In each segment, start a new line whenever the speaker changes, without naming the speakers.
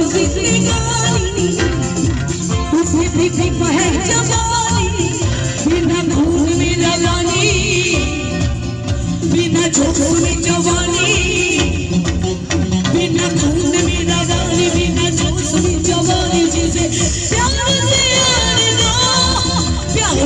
जिंदगानी उसे भी है जवानी बिना खून में रवानी बिना जोश में जवानी बिना खून में रवानी बिना जोश में जवानी जिसे प्यार से प्यार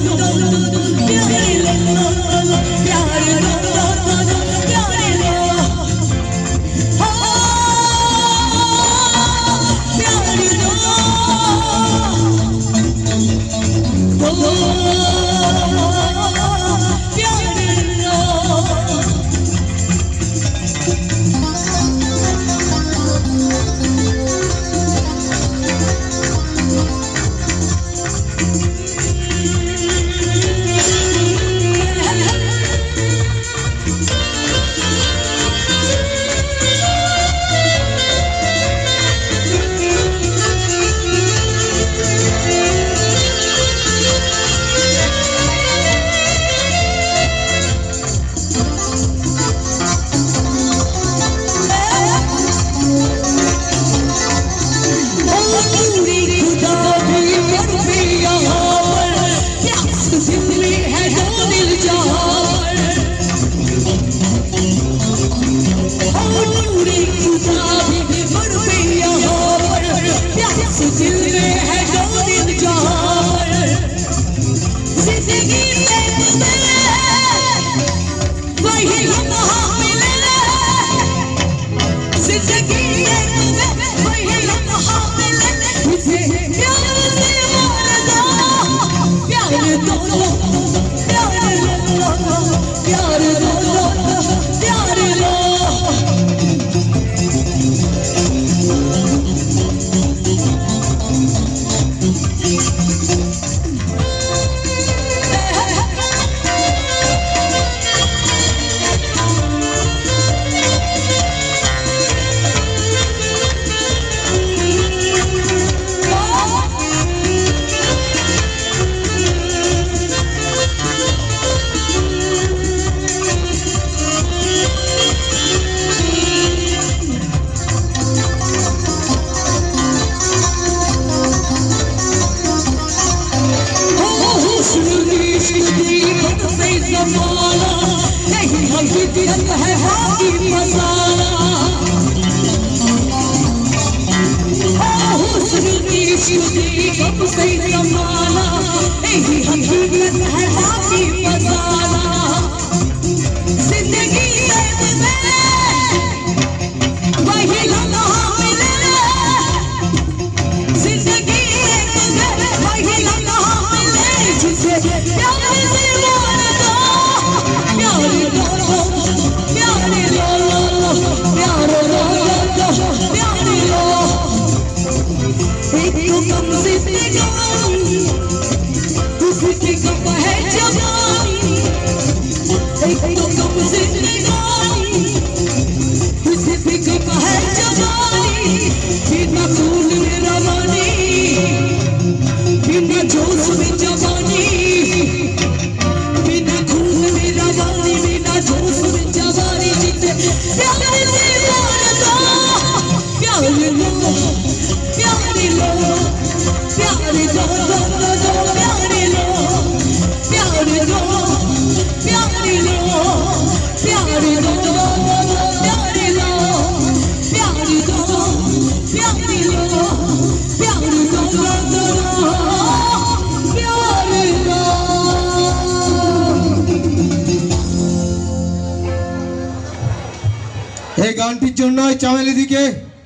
এই গানটির জন্য চামেলি দিকে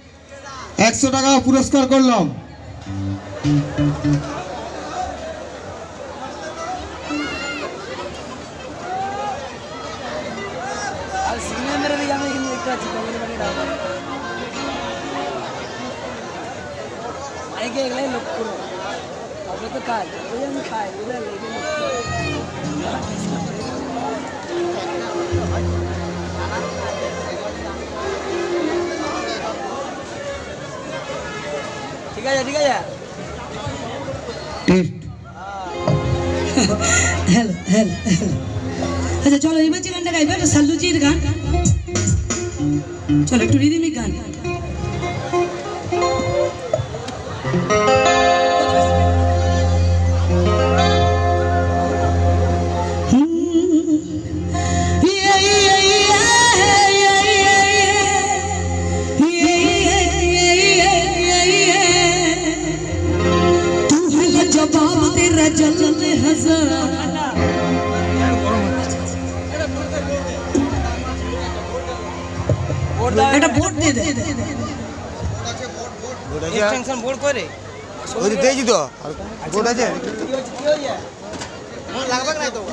100 টাকা পুরস্কার করলাম।
ठीक है हेलो हेलो अच्छा चलो ये बच्चे गाना गाइबे तो सल्लू जी गान चलो एक रिदमिक गान जवाब तेरा जलन हजार এটা ভোট দিয়ে দে
এক্সটেনশন বোর্ড করে ওই দিতেই তো বোর্ড আছে লাগবে না তো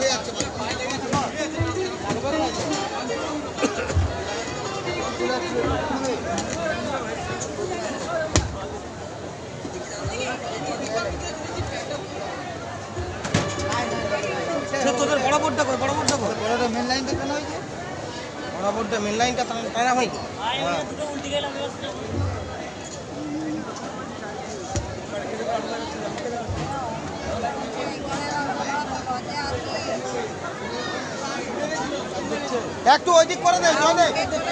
তোদের বড় বোর্ডটা কই বড় বোর্ডটা কই বড়টা মেন লাইনটা কেন হইছে বড় বোর্ডটা মেন লাইনটা তাই না ভাই দুটো উল্টে গেল একটু ওইদিক করে দে জয়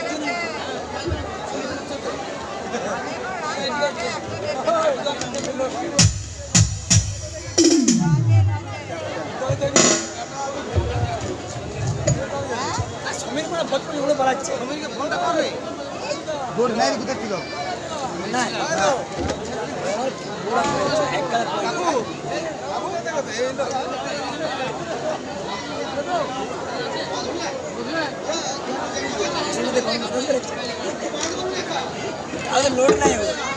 সমীর করে ফোন করে উড়ে পালাচ্ছে সমীরকে ফোনটা করবে বোর্ড নাই কোথায় ছিল না এক কাজ কাকু কাকু দেখো তো এই লোড নাই